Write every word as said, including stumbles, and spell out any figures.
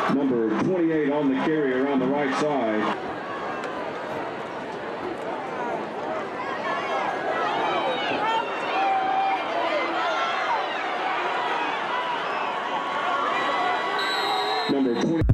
Number twenty-eight on the carry around the right side. Number twenty.